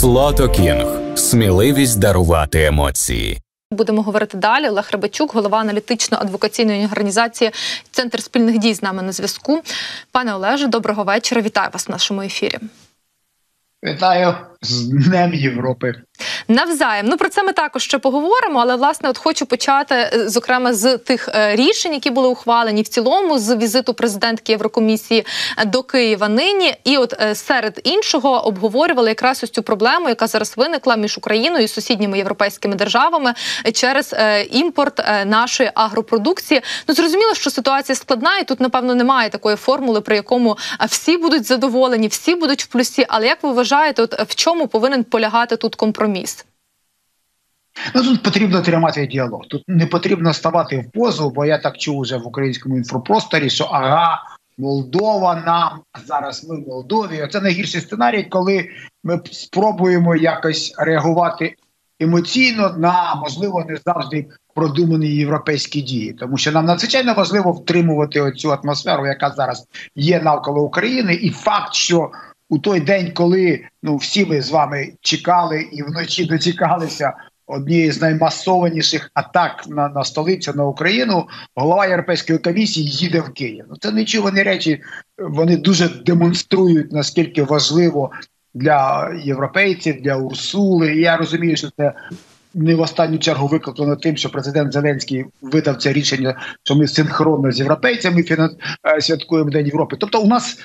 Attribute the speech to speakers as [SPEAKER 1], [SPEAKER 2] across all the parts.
[SPEAKER 1] Злото Кінг. Сміливість дарувати емоції.
[SPEAKER 2] Будемо говорити далі. Олег Рибачук, голова аналітично-адвокаційної організації «Центр спільних дій» з нами на зв'язку. Пане Олеже, доброго вечора. Вітаю вас в нашому ефірі.
[SPEAKER 3] Вітаю з Днем Європи.
[SPEAKER 2] Навзаєм. Про це ми також ще поговоримо, але, власне, хочу почати, зокрема, з тих рішень, які були ухвалені в цілому, з візиту президентки Єврокомісії до Києва нині. І серед іншого обговорювали якраз ось цю проблему, яка зараз виникла між Україною і сусідніми європейськими державами через імпорт нашої агропродукції. Зрозуміло, що ситуація складна, і тут, напевно, немає такої формули, при якому всі будуть задоволені, всі будуть в плюсі. Але як ви вважаєте, в чому повинен полягати тут компроміс?
[SPEAKER 3] Тут потрібно тримати діалог. Тут не потрібно ставати в позу, бо я так чув вже в українському інфопросторі, що Молдова нам, зараз ми в Молдові. Це найгірший сценарій, коли ми спробуємо якось реагувати емоційно на, можливо, не завжди продумані європейські дії. Тому що нам надзвичайно важливо втримувати оцю атмосферу, яка зараз є навколо України. І факт, що у той день, коли всі ми з вами чекали і вночі дочекалися однієї з наймасованіших атак на столицю, на Україну, голова Європейської комісії їде в Київ. Це нечувані речі, вони дуже демонструють, наскільки важливо для європейців, для Урсули. І я розумію, що це не в останню чергу викликано тим, що президент Зеленський видав це рішення, що ми синхронно з європейцями святкуємо День Європи. Тобто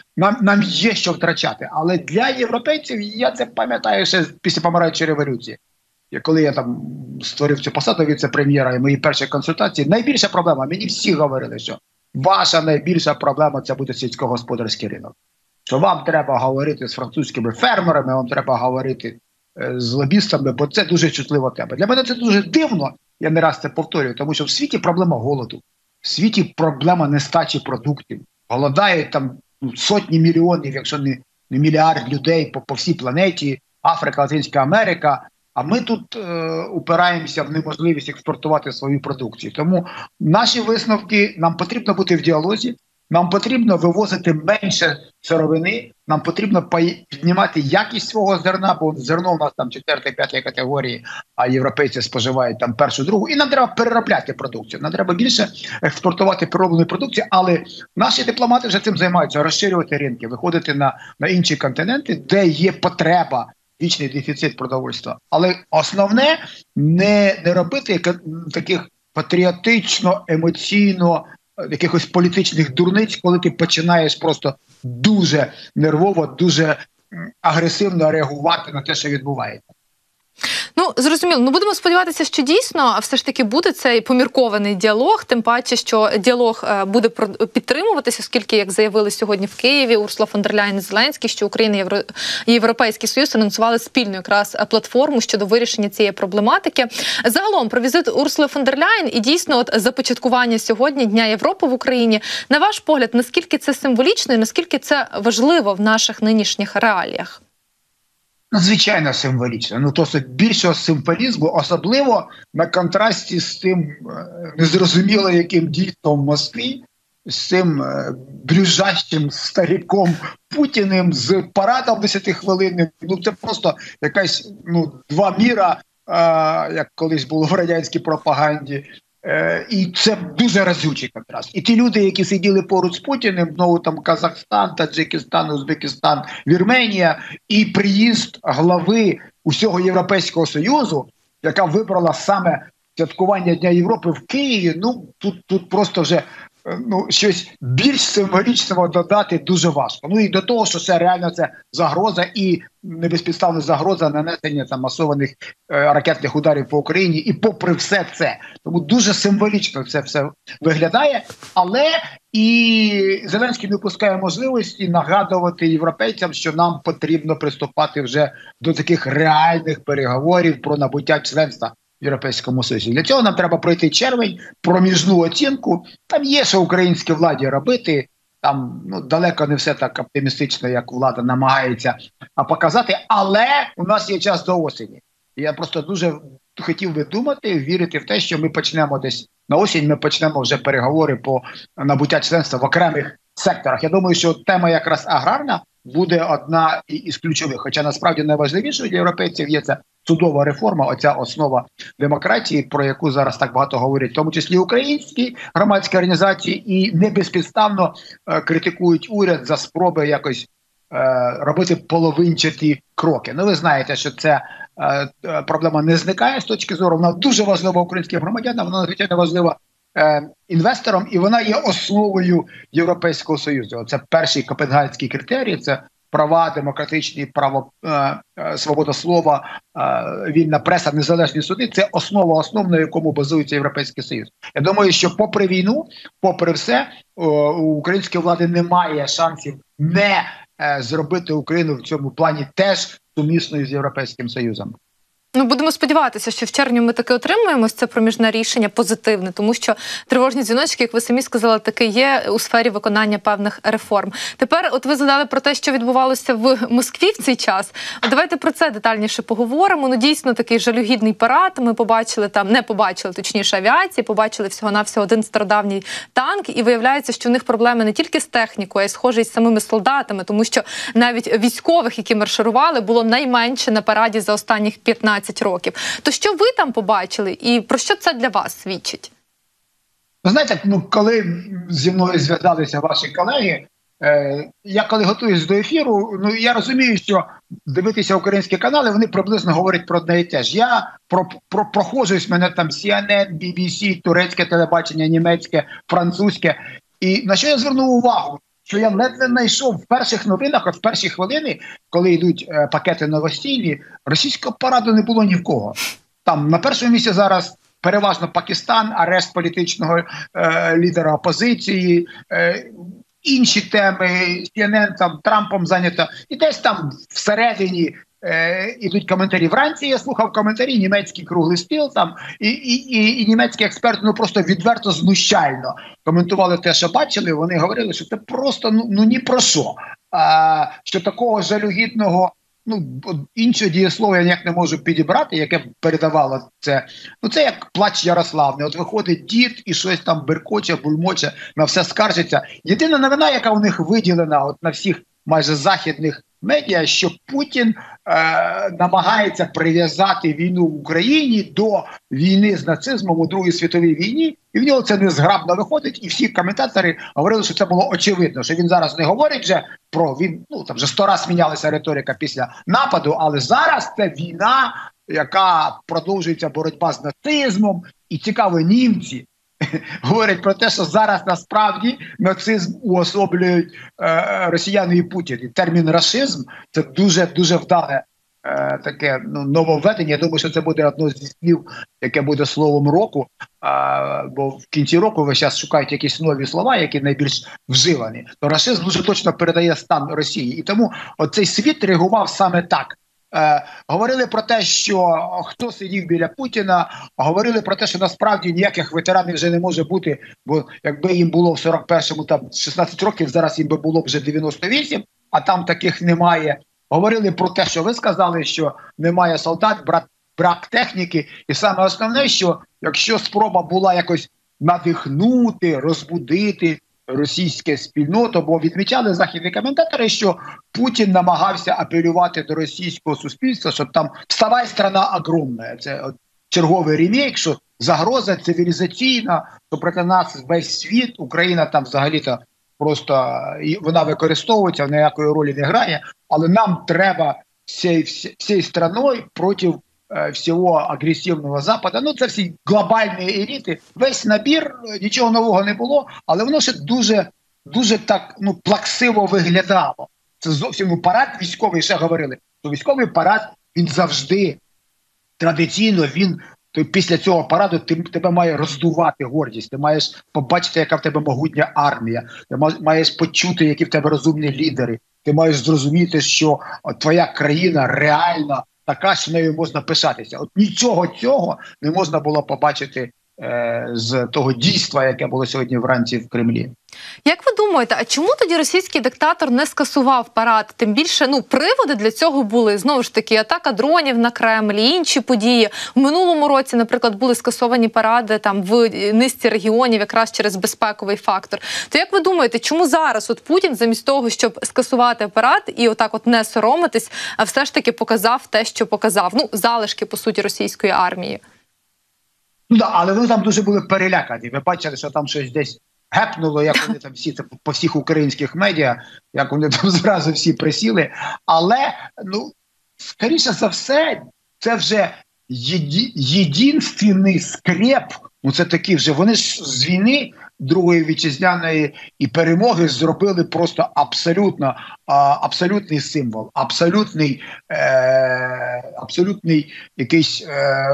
[SPEAKER 3] нам є що втрачати. Але для європейців, я це пам'ятаю ще після помираючої революції, коли я там створив цю посаду віце-прем'єра і мої перші консультації, найбільша проблема, мені всі говорили, що ваша найбільша проблема – це буде сільськогосподарський ринок. Що вам треба говорити з французькими фермерами, вам треба говорити з лобістами, бо це дуже чутлива тема. Для мене це дуже дивно, я не раз це повторюю, тому що в світі проблема голоду, в світі проблема нестачі продуктів. Голодають там сотні мільйонів, якщо не мільярд людей по всій планеті, Африка, Латинська Америка, а ми тут упираємося в неможливість експортувати свою продукцію. Тому наші висновки, нам потрібно бути в діалозі, нам потрібно вивозити менше сировини, нам потрібно піднімати якість свого зерна, бо зерно у нас там 4-5 категорії, а європейці споживають там 1-2. І нам треба переробляти продукцію, нам треба більше експортувати перероблену продукцію, але наші дипломати вже цим займаються, розширювати ринки, виходити на інші континенти, де є потреба, вічний дефіцит продовольства. Але основне не робити таких патріотично, емоційно, якихось політичних дурниць, коли ти починаєш просто дуже нервово, дуже агресивно реагувати на те, що відбувається.
[SPEAKER 2] Зрозуміло. Будемо сподіватися, що дійсно все ж таки буде цей поміркований діалог, тим паче, що діалог буде підтримуватися, оскільки, як заявили сьогодні в Києві Урсула фон дер Ляєн і Зеленський, що Україна і Європейський Союз анонсували спільну якраз платформу щодо вирішення цієї проблематики. Загалом, про візит Урсули фон дер Ляєн і дійсно започаткування сьогодні Дня Європи в Україні, на ваш погляд, наскільки це символічно і наскільки це важливо в наших нинішніх реаліях?
[SPEAKER 3] Звичайно, символічно. То більшого символізму, особливо на контрасті з тим незрозуміло яким дійством в Москві, з цим брюзжащим стариком Путіним, з парадом 10-хвилинним. Це просто якась два міра, як колись було в радянській пропаганді. І це дуже разючий контраст. І ті люди, які сиділи поруч з Путіним, знову там Казахстан, Таджикистан, Узбекистан, Вірменія, і приїзд глави усього Європейського Союзу, яка вибрала саме святкування Дня Європи в Києві, тут просто вже щось більш символічного додати дуже важко. І до того, що це реально загроза і небезпідставна загроза нанесення масованих ракетних ударів по Україні, і попри все це. Тому дуже символічно це все виглядає, але і Зеленський не впускає можливості нагадувати європейцям, що нам потрібно приступати вже до таких реальних переговорів про набуття членства в Європейському Союзі. Для цього нам треба пройти червень, проміжну оцінку. Там є, що українській владі робити. Там далеко не все так оптимістично, як влада намагається показати. Але у нас є час до осені. Я просто дуже хотів би думати, вірити в те, що ми почнемо десь на осінь, ми почнемо вже переговори по набуття членства в окремих секторах. Я думаю, що тема якраз аграрна буде одна із ключових. Хоча насправді найважливішою для європейців є ця судова реформа, оця основа демократії, про яку зараз так багато говорять, в тому числі українські громадські організації, і не безпідставно критикують уряд за спроби якось робити половинчаті кроки. Ну, ви знаєте, що це проблема не зникає з точки зору, вона дуже важлива українським громадянам, вона надзвичайно важлива інвесторам, і вона є основою Європейського Союзу. Це перший копенгагенський критерій, це права, демократичні, право, свобода слова, вільна преса, незалежні суди – це основа основ, на якому базується Європейський Союз. Я думаю, що попри війну, попри все, у української влади немає шансів не зробити Україну в цьому плані теж сумісною з Європейським Союзом.
[SPEAKER 2] Ну, будемо сподіватися, що в червні ми таки отримаємо це проміжне рішення позитивне, тому що тривожні дзвіночки, як ви самі сказали, таки є у сфері виконання певних реформ. Тепер, от ви згадали про те, що відбувалося в Москві в цей час. Давайте про це детальніше поговоримо. Ну, дійсно, такий жалюгідний парад. Ми побачили там, не побачили, точніше, авіації, побачили всього-навсього один стародавній танк, і виявляється, що в них проблеми не тільки з технікою, а й схожі з самими солдатами, тому що навіть військових, які марширували, було найменше на параді за останніх 15 років. То що ви там побачили і про що це для вас свідчить?
[SPEAKER 3] Ви знаєте, коли зі мною зв'язалися ваші колеги, я коли готуюсь до ефіру, я розумію, що дивитися українські канали, вони приблизно говорять про одне і те ж. Я проходжусь, мене там CNN, BBC, турецьке телебачення, німецьке, французьке. І на що я звернув увагу? Що я ледве знайшов в перших новинах, от в перші хвилини, коли йдуть пакети новостійні, російського параду не було ні в кого. Там на першому місці зараз переважно Пакистан, арешт політичного лідера опозиції, інші теми, CNN там Трампом зайнято. І десь там всередині ідуть коментарі. Вранці я слухав коментарі, німецький круглий стіл там, і німецькі експерти просто відверто знущально коментували те, що бачили. Вони говорили, що це просто ні про що. Що такого жалюгідного, іншого дієслова я ніяк не можу підібрати, яке б передавало це. Це як плач Ярославни. От виходить дід і щось там беркоче, бульмоче, на все скаржиться. Єдина новина, яка у них виділена от на всіх майже західних медіа, що Путін намагається прив'язати війну в Україні до війни з нацизмом у Другій світовій війні, і в нього це незграбно виходить, і всі коментатори говорили, що це було очевидно, що він зараз не говорить вже про війну, там вже 100 разів змінялася риторика після нападу, але зараз це війна, яка продовжується боротьба з нацизмом, і цікаво, німці говорять про те, що зараз насправді нацизм уособлюють росіяни і Путін. І термін «рашизм» – це дуже вдале таке нововведення. Я думаю, що це буде одно зі слів, яке буде словом року, бо в кінці року ви зараз шукаєте якісь нові слова, які найбільш вживані. То рашизм дуже точно передає стан Росії. І тому оцей світ реагував саме так. Говорили про те, що хто сидів біля Путіна, говорили про те, що насправді ніяких ветеранів вже не може бути, бо якби їм було в 41-му там 16 років, зараз їм би було вже 98, а там таких немає. Говорили про те, що ви сказали, що немає солдат, брак техніки, і саме основне, що якщо спроба була якось надихнути, розбудити російське спільноту, бо відмічали західні коментатори, що Путін намагався апелювати до російського суспільства, що там «вставай, страна огромна». Це черговий ремейк, що загроза цивілізаційна, що проти нас весь світ, Україна там взагалі-то просто вона використовується, ніякої ролі не грає, але нам треба всією страною проти всього агресивного Западу. Це всі глобальні еліти. Весь набір, нічого нового не було, але воно ще дуже так плаксиво виглядало. Це зовсім парад військовий, ще говорили, що військовий парад, він завжди традиційно, після цього параду тебе має роздувати гордість, ти маєш побачити, яка в тебе могутня армія, ти маєш почути, які в тебе розумні лідери, ти маєш зрозуміти, що твоя країна реально така, що нею можна пишатися. От нічого цього не можна було побачити з того дійства, яке було сьогодні вранці в Кремлі.
[SPEAKER 2] Як ви думаєте, а чому тоді російський диктатор не скасував парад? Тим більше, приводи для цього були, знову ж таки, атака дронів на Кремль, інші події. В минулому році, наприклад, були скасовані паради там в низці регіонів якраз через безпековий фактор. То як ви думаєте, чому зараз от Путін замість того, щоб скасувати парад і отак от не соромитись, а все ж таки показав те, що показав? Залишки, по суті, російської армії.
[SPEAKER 3] Але вони там дуже були перелякані. Ви бачили, що там щось десь гепнуло, як вони там всі, це по всіх українських медіа, як вони там зразу всі присіли. Але, скоріше за все, це вже єдинственний скреп, це такі вже, вони ж з війни Другої вітчизняної і перемоги зробили просто абсолютний символ, абсолютний якийсь,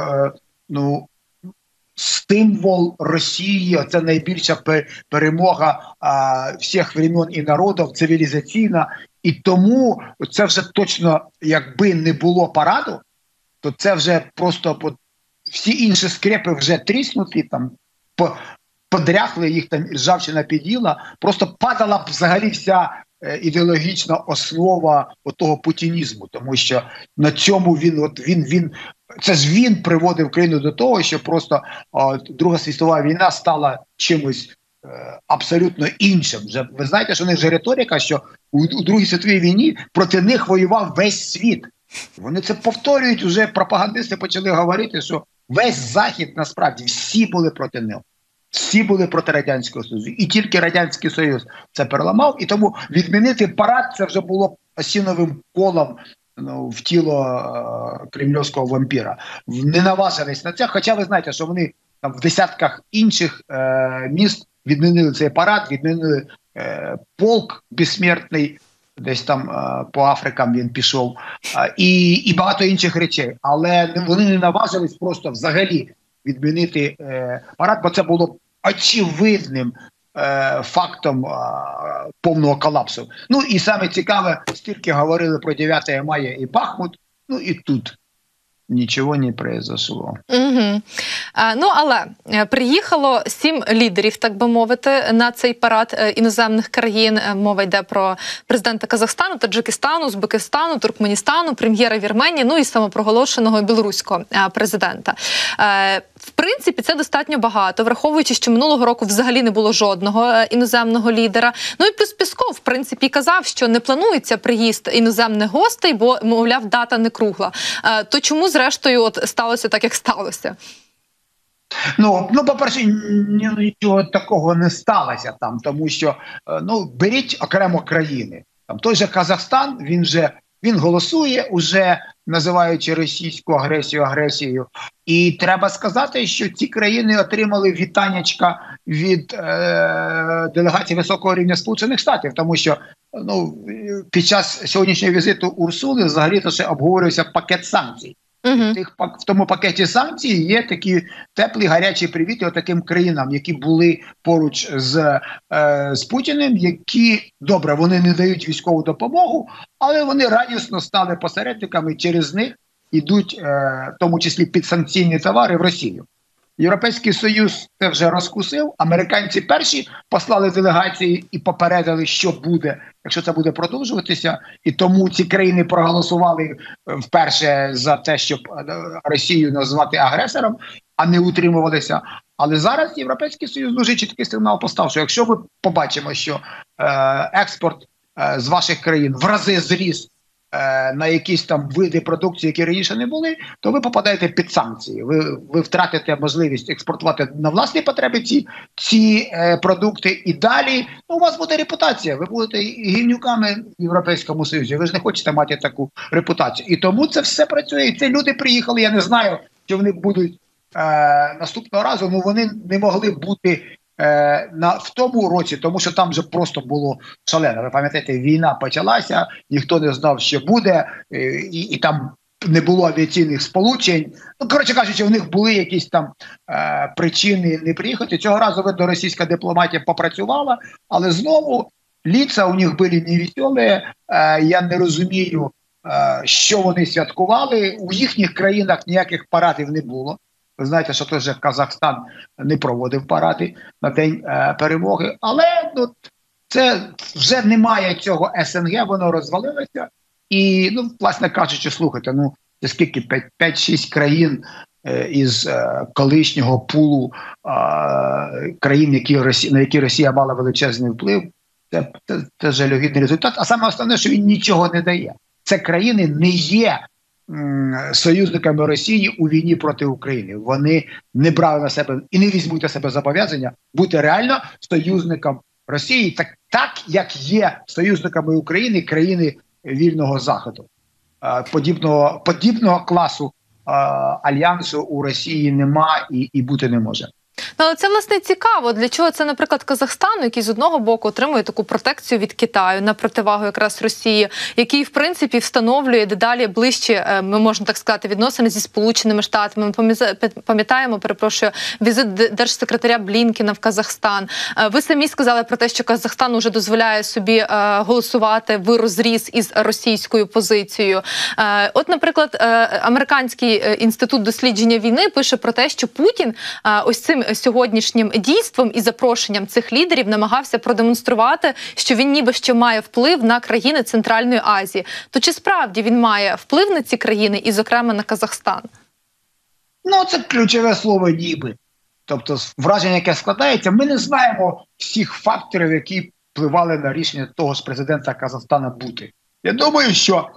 [SPEAKER 3] символ Росії. Це найбільша перемога всіх времен і народів, цивілізаційна. І тому це вже точно, якби не було параду, то це вже просто всі інші скрепи вже тріснуті, там подряхли, їх там ржавчина під'їла, просто падала б взагалі вся ідеологічна основа того путінізму, тому що на цьому він приводив країну до того, що просто Друга світова війна стала чимось абсолютно іншим. Ви знаєте, що у них вже риторика, що у Другій світовій війні проти них воював весь світ. Вони це повторюють, вже пропагандисти почали говорити, що весь Захід, насправді, всі були проти них. Всі були проти Радянського Союзу. І тільки Радянський Союз це переламав. І тому відмінити парад – це вже було осіновим колом в тіло кремлівського вампіра. Не наважились на це, хоча ви знаєте, що вони там в десятках інших міст відмінили цей парад, відмінили полк безсмертний, десь там по Африкам він пішов, і багато інших речей. Але вони не наважились просто взагалі відмінити парад, бо це було очевидним фактом повного колапсу. І саме цікаве, стільки говорили про 9 мая і Бахмут, і тут нічого не произошло.
[SPEAKER 2] Угу. Але приїхало 7 лідерів, так би мовити, на цей парад іноземних країн. Мова йде про президента Казахстану, Таджикистану, Узбекистану, Туркменістану, прем'єра Вірменії, і самопроголошеного білоруського президента. В принципі, це достатньо багато, враховуючи, що минулого року взагалі не було жодного іноземного лідера. І плюс Пєсков, в принципі, казав, що не планується приїзд іноземних гостей, бо, мовляв, дата не кругла. То чому, зрештою, сталося так, як сталося?
[SPEAKER 3] По-перше, нічого такого не сталося там, тому що, беріть окремо країни. Там той же Казахстан, він голосує, уже називаючи російську агресію агресією. І треба сказати, що ці країни отримали вітаннячка від делегації високого рівня Сполучених Штатів, тому що під час сьогоднішнього візиту Урсули взагалі-то ще обговорювався пакет санкцій. В тому пакеті санкцій є такі теплі, гарячі привіти таким країнам, які були поруч з Путіним, які, добре, вони не дають військову допомогу, але вони радісно стали посередниками, через них йдуть, в тому числі підсанкційні товари в Росію. Європейський Союз це вже розкусив, американці перші послали делегації і попередили, що буде, якщо це буде продовжуватися. І тому ці країни проголосували вперше за те, щоб Росію назвати агресором, а не утримувалися. Але зараз Європейський Союз дуже чіткий сигнал постав, що якщо ми побачимо, що експорт з ваших країн в рази зріс на якісь там види продукції, які раніше не були, то ви попадаєте під санкції. Ви втратите можливість експортувати на власні потреби ці продукти, і далі у вас буде репутація. Ви будете гівнюками в Європейському Союзі. Ви ж не хочете мати таку репутацію. І тому це все працює. І ці люди приїхали, я не знаю, чи вони будуть наступного разу, вони не могли бути в тому році, тому що там вже просто було шалено. Ви пам'ятаєте, війна почалася, ніхто не знав, що буде, і там не було авіаційних сполучень. Коротше кажучи, у них були якісь там причини не приїхати. Цього разу, видно, російська дипломатія попрацювала, але знову ліца у них були невеселі. Я не розумію, що вони святкували. У їхніх країнах ніяких парадів не було. Ви знаєте, що теж Казахстан не проводив паради на День перемоги, але це вже немає цього СНГ, воно розвалилося. І, власне кажучи, слухайте, це скільки 5-6 країн із колишнього пулу країн, на які Росія мала величезний вплив. Це жалюгідний результат. А саме основне, що він нічого не дає. Це країни не є союзниками Росії у війні проти України. Вони не брали на себе і не візьмуть на себе зобов'язання бути реально союзником Росії, так як є союзниками України країни вільного Заходу. Подібного класу альянсу у Росії нема і бути не може.
[SPEAKER 2] Але це, власне, цікаво. Для чого це, наприклад, Казахстану, який з одного боку отримує таку протекцію від Китаю на противагу якраз Росії, який, в принципі, встановлює дедалі ближче, ми можемо так сказати, відносини зі Сполученими Штатами. Ми пам'ятаємо, візит держсекретаря Блінкена в Казахстан. Ви самі сказали про те, що Казахстан уже дозволяє собі голосувати в розріз із російською позицією. От, наприклад, Американський інститут дослідження війни пише про те, що Путін ось цим сьогоднішнім дійством і запрошенням цих лідерів намагався продемонструвати, що він ніби що має вплив на країни Центральної Азії. То чи справді він має вплив на ці країни і, зокрема, на Казахстан?
[SPEAKER 3] Це ключове слово «ніби». Тобто враження, яке складається, ми не знаємо всіх факторів, які впливали на рішення того ж президента Казахстана бути. Я думаю, що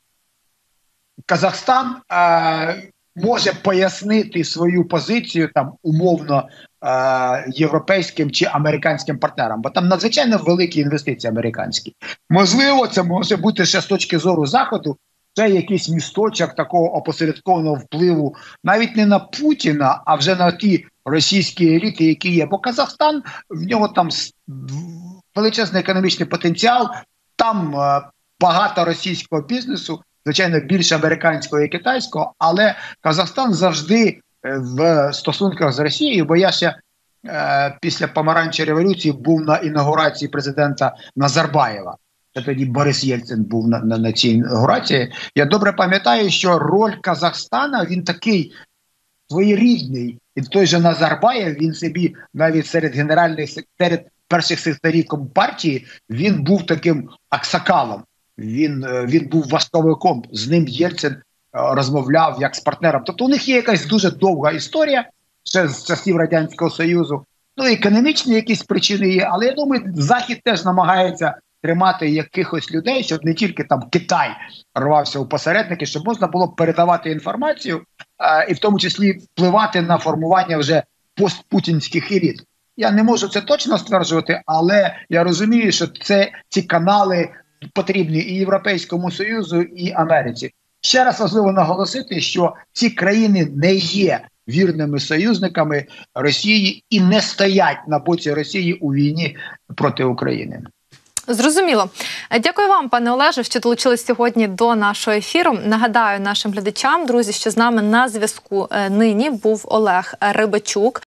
[SPEAKER 3] Казахстан може пояснити свою позицію умовно європейським чи американським партнерам, бо там надзвичайно великі інвестиції американські. Можливо, це може бути ще з точки зору Заходу, це якийсь місточок такого опосередкованого впливу навіть не на Путіна, а вже на ті російські еліти, які є. Бо Казахстан, в нього там величезний економічний потенціал, там багато російського бізнесу, звичайно, більше американського і китайського, але Казахстан завжди в стосунках з Росією, бо я ще після Помаранчевої революції був на інаугурації президента Назарбаєва. Це тоді Борис Єльцин був на цій інаугурації. Я добре пам'ятаю, що роль Казахстана, він такий своєрідний. І той же Назарбаєв, він собі навіть серед перших секретарів Компартії, він був таким аксакалом. Він був важковиком, з ним Єльцин розмовляв як з партнером. Тобто у них є якась дуже довга історія ще з часів Радянського Союзу. Економічні якісь причини є, але я думаю, Захід теж намагається тримати якихось людей, щоб не тільки там Китай рвався у посередники, щоб можна було передавати інформацію і в тому числі впливати на формування вже постпутінських еліт. Я не можу це точно стверджувати, але я розумію, що ці канали потрібні і Європейському Союзу, і Америці. Ще раз важливо наголосити, що ці країни не є вірними союзниками Росії і не стоять на боці Росії у війні проти України.
[SPEAKER 2] Зрозуміло. Дякую вам, пане Олеже, що долучились сьогодні до нашого ефіру. Нагадаю нашим глядачам, друзі, що з нами на зв'язку нині був Олег Рибачук.